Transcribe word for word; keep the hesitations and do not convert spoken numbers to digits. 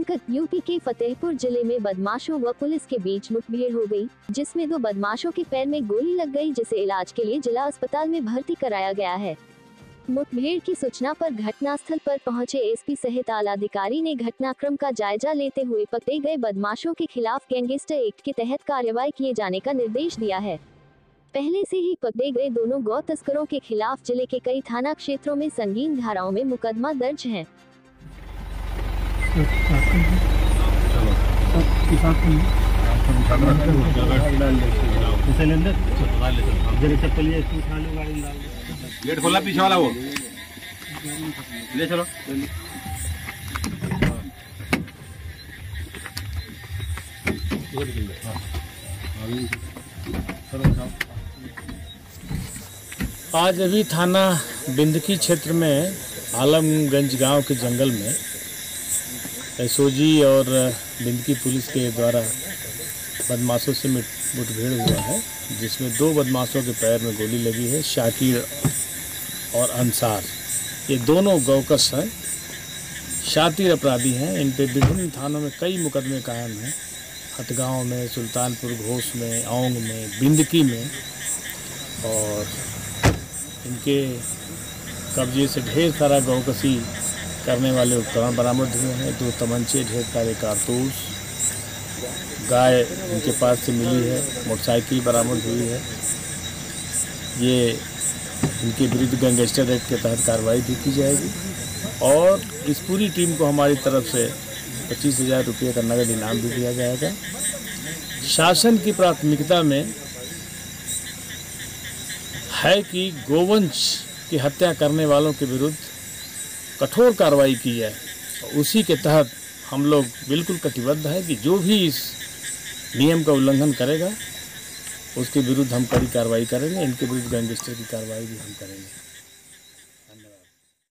अंतर्गत यूपी के फतेहपुर जिले में बदमाशों व पुलिस के बीच मुठभेड़ हो गई, जिसमें दो बदमाशों के पैर में गोली लग गई, जिसे इलाज के लिए जिला अस्पताल में भर्ती कराया गया है। मुठभेड़ की सूचना पर घटनास्थल पर पहुंचे एसपी सहित आला अधिकारी ने घटनाक्रम का जायजा लेते हुए पकड़े गए बदमाशों के खिलाफ गैंगस्टर एक्ट के तहत कार्रवाई किए जाने का निर्देश दिया है। पहले से ही पकड़े गए दोनों गौ तस्करों के खिलाफ जिले के कई थाना क्षेत्रों में संगीन धाराओं में मुकदमा दर्ज है। गेट खोला पीछे वाला वो ले चलो। आज अभी थाना बिंदकी क्षेत्र में आलमगंज गांव के जंगल में एसओजी और बिंदकी पुलिस के द्वारा बदमाशों से मुठभेड़ हुआ है, जिसमें दो बदमाशों के पैर में गोली लगी है। शाकिर और अंसार ये दोनों गौकस हैं, शातिर अपराधी हैं। इन पे विभिन्न थानों में कई मुकदमे कायम हैं, हथगांव में, सुल्तानपुर घोष में, औंग में, बिंदकी में। और इनके कब्जे से ढेर सारा गौकसी करने वाले उपकरण बरामद हुए हैं। दो तमंचे, ढेर सारे कारतूस, गाय इनके पास से मिली है, मोटरसाइकिल बरामद हुई है। ये इनके विरुद्ध गैंगस्टर एक्ट के तहत कार्रवाई भी की जाएगी और इस पूरी टीम को हमारी तरफ से पच्चीस हजार रुपये का नगद इनाम भी दिया जाएगा। शासन की प्राथमिकता में है कि गोवंश की हत्या करने वालों के विरुद्ध कठोर कार्रवाई की जाए। उसी के तहत हम लोग बिल्कुल कटिबद्ध है कि जो भी इस नियम का उल्लंघन करेगा उसके विरुद्ध हम कड़ी कार्रवाई करेंगे। इनके विरुद्ध गैंगस्टर की कार्रवाई भी हम करेंगे।